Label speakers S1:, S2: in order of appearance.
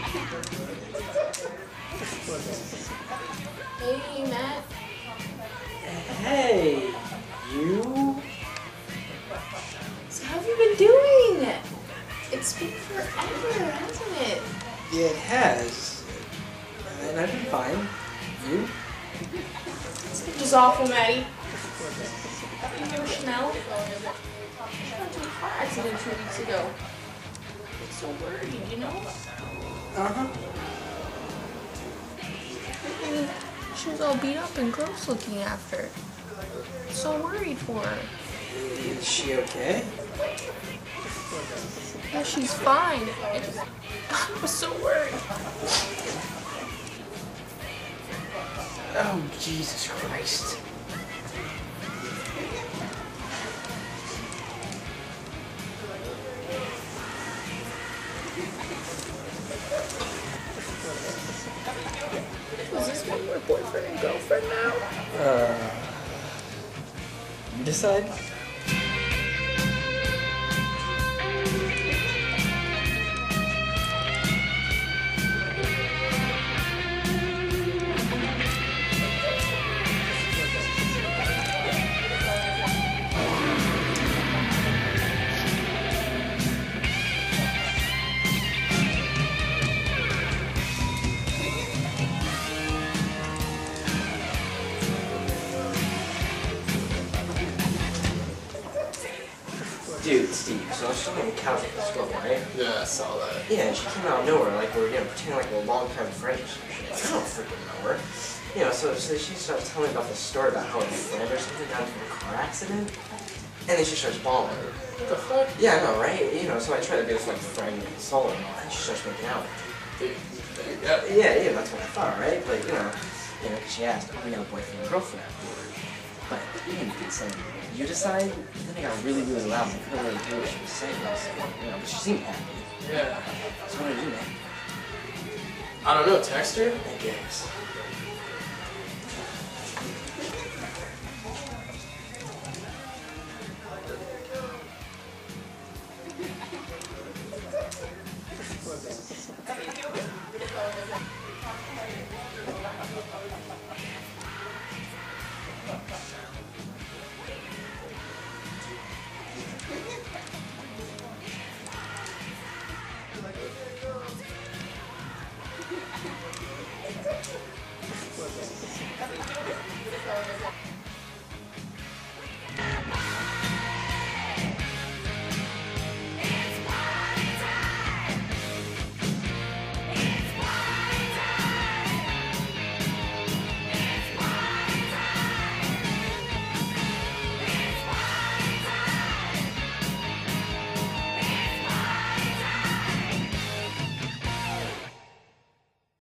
S1: Hey, Matt.
S2: Hey, you?
S1: So how have you been doing? It's been forever, hasn't it?
S2: Yeah, it has. And I've been fine. You?
S1: This was awful, Maddie. You remember Chanel? She went to a car accident 2 weeks ago. I'm so worried, you know?
S2: Uh-huh.
S1: I mean, she was all beat up and gross looking after. So worried for her.
S2: Is she okay?
S1: Yeah, she's fine. I was so worried.
S2: Oh, Jesus Christ.
S1: Was this when we're boyfriend and girlfriend now?
S2: You decide? Dude, Steve, so I was just on the couch at the school, right?
S3: Yeah, I saw that.
S2: Yeah, and she came out of nowhere, like we were, pretending like we're long-time friends or some shit. Like, I don't freaking know her. So she starts telling me about this story about how her friend or something got into a car accident, and then she starts bawling.
S3: What the fuck?
S2: Yeah, I know, right? So I try to be this, like, friend and console her, and she starts making out.
S3: Dude, there you go.
S2: Yeah, that's what I thought, right? But, because she asked, are we a boyfriend and girlfriend? But even saying, you decide, then it got really, really loud. I couldn't really hear what she was saying. But she seemed happy.
S3: Yeah.
S2: So what do I do, man?
S3: I don't know, text her?
S2: I guess.